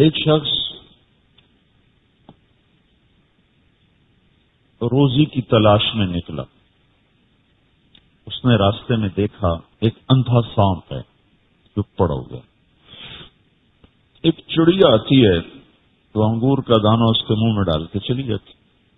ایک شخص روزی کی تلاش میں نکلا. اس نے راستے میں دیکھا ایک اندھا سانپ ہے جو پڑا ہوا. ایک چڑیا آتی ہے تو انگور کا دانہ اس کے منہ میں ڈال کے چلی جاتی.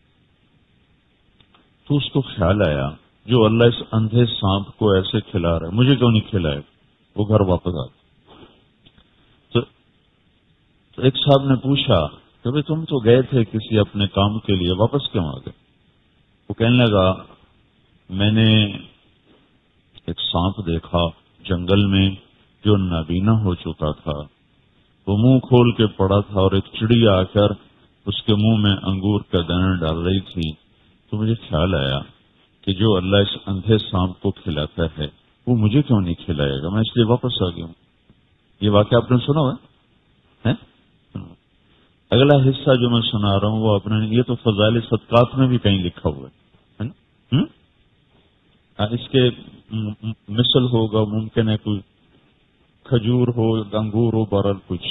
تو اس کو خیال آیا جو اللہ اس اندھے سانپ کو ایسے کھلا رہا ہے مجھے کیوں نہیں کھلائے. وہ گھر واپس آ تو ایک صاحب نے پوچھا کہ بھائی تم تو گئے تھے کسی اپنے کام کے لیے واپس کیوں آ گئے. وہ کہنے لگا میں نے ایک سانپ دیکھا جنگل میں جو نابینا ہو چکا تھا. وہ منہ کھول کے پڑا تھا اور ایک چڑیا آ کر اس کے منہ میں انگور کا دانا ڈال رہی تھی. تو مجھے خیال آیا کہ جو اللہ اس اندھے سانپ کو کھلاتا ہے وہ مجھے کیوں نہیں کھلائے گا. میں اس لیے واپس آ گیا ہوں. یہ واقعہ آپ نے سنا ہوا ہے؟ اگلا حصہ جو میں سنا رہا ہوں وہ اپنے یہ تو فضائل صدقات میں بھی کہیں لکھا ہوا ہے نا. اس کے مثل ہوگا ممکن ہے کوئی کھجور ہو انگور ہو بہرحال کچھ.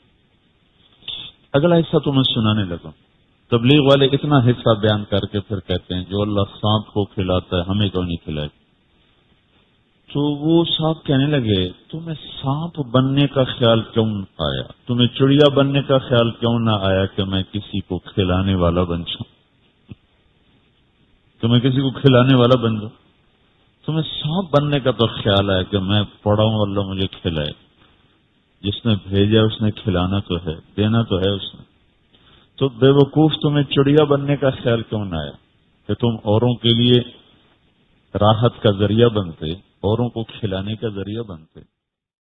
اگلا حصہ تو میں سنانے لگا. تبلیغ والے اتنا حصہ بیان کر کے پھر کہتے ہیں جو اللہ سانپ کو کھلاتا ہے ہمیں کیوں نہیں کھلائے. تو وہ صاحب کہنے لگے تمہیں سانپ بننے کا خیال کیوں نہ آیا, تمہیں چڑیا بننے کا خیال کیوں نہ آیا کہ میں کسی کو کھلانے والا بن جاؤں, کہ میں کسی کو کھلانے والا بن جاؤں. تمہیں سانپ بننے کا تو خیال آیا کہ میں پڑا ہوں اللہ مجھے کھلائے. جس نے بھیجا اس نے کھلانا تو ہے, دینا تو ہے اس نے. تو بے وقوف تمہیں چڑیا بننے کا خیال کیوں نہ آیا کہ تم اوروں کے لیے راحت کا ذریعہ بنتے, اوروں کو کھلانے کا ذریعہ بنتے.